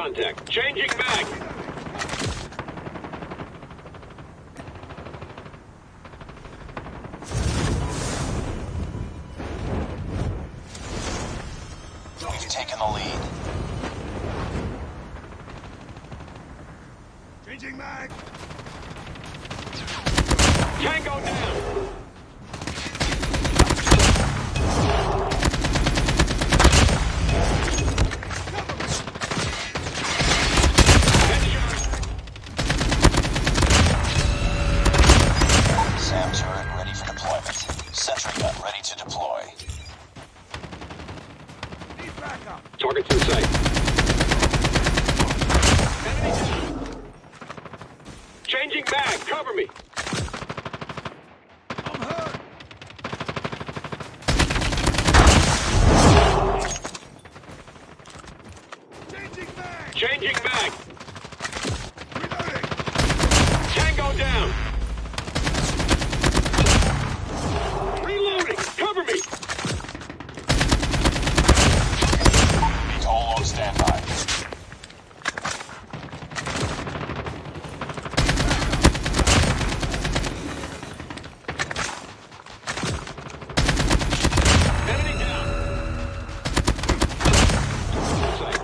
contact. Changing mag. We've taken the lead. Changing mag. Tango down. SAM turret ready for deployment. Sentry gun ready to deploy. Need backup. Targets in sight. Enemy down. Changing mag. Cover me. I'm hurt. Changing mag. Changing mag. Reloading. Tango down. Reloading. Cover me. VTOL on standby. Enemy down. Sight.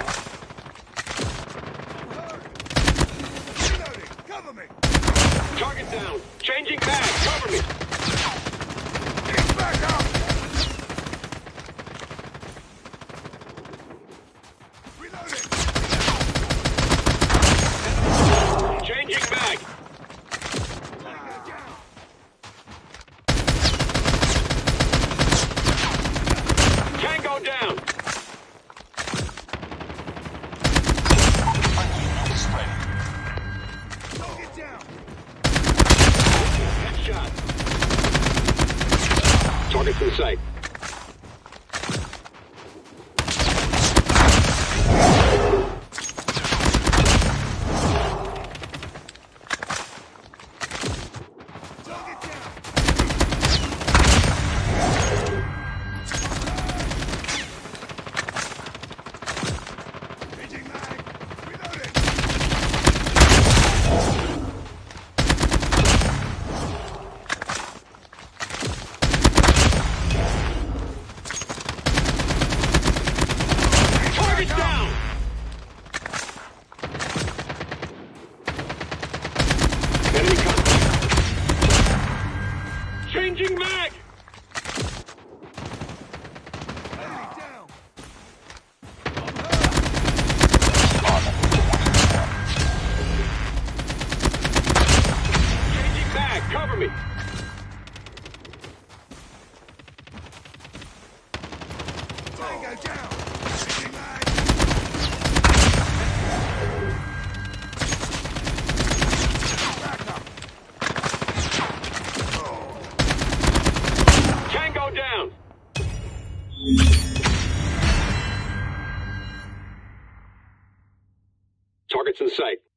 I'm hurt. Reloading. Cover me. Target down. Changing mag. Cover me. Need backup. Reloading. Changing mag. Tango down. Tango down. Friendly nuke ready. Target down. Headshot. Targets in sight. Target down. Changing mag. Reloading. Target down. Enemy contact. Changing mag. Enemy down. Changing mag. Cover me. Tango down. Changing mag. Backup. Tango down. Targets in sight.